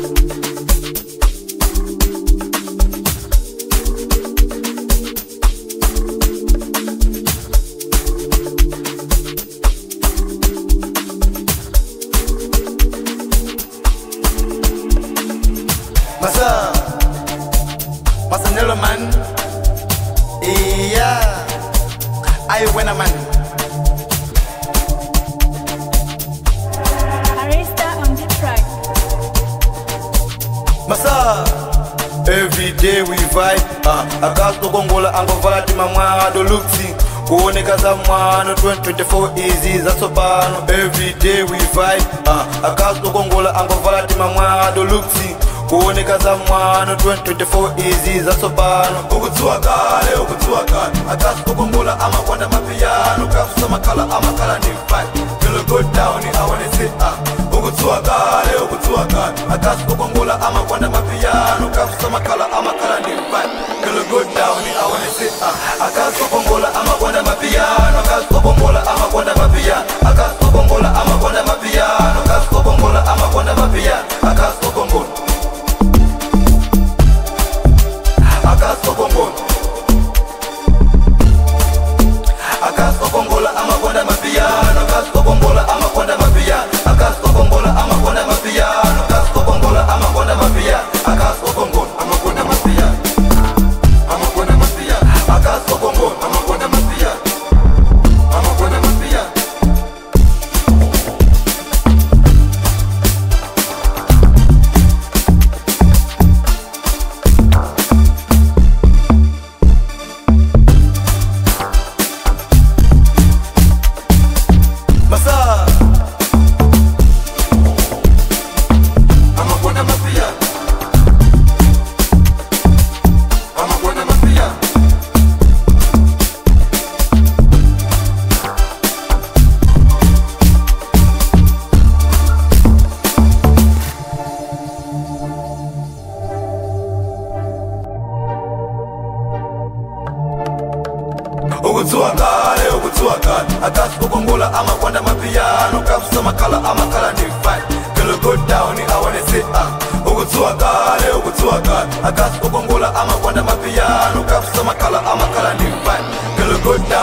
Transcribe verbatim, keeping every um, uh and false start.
Masa Masa Nelo man. Yeah, I win a man. Arista on the track. Masa every day we vibe. Ah, akasto kongola ango valati mamwa do luxi. Kuoneka za mwana twenty twenty-four easy za sobano. Every day we vibe. Ah, akasto kongola ango valati mamwa do luxi. Kuoneka za mwana twenty twenty-four easy za sobano. Ukutua kale, ukutua kale. Akasto kongola ama kwanda mapiano. Kafusa makala ama kala ni vibe. Feel go down, I wanna say ah. Ukutua kale, ukutua kale. Akasto kongola ama kwanda mapiano. Kafusa makala ama kala ni vibe. Feel go down, I wanna say ah. Akasto kongola ama kwanda mapiano. Akasto kongola ama kwanda mapiano. Akasto kongola ama kwanda mapiano. Akasto kongola ama kwanda mapiano. Akasto kongola Akasto kongola Akasto kongola ama kwanda mapiano. Akasto kongola ama kwanda mapiano. Akasto kongola ama kwanda mapiano. Akasto kongola ama kwanda mapiano. Akasto kongola ama kwanda mapiano. Ama kwanda mapiano. Akasto kongola ama kwanda mapiano. Ama kwanda mapiano. Masa ama kwanda mapiano. Ama kwanda mapiano. Ukutua kale, ukutua kale. Akasto kongola ama kwanda mapiano. Kafusa makala ama kala ni vibe. Feel go down, I wanna say ah. Ukutua kale, ukutua kale. Akasto kongola ama kwanda mapiano. Kafusa makala ama kala ni vibe. Feel go down.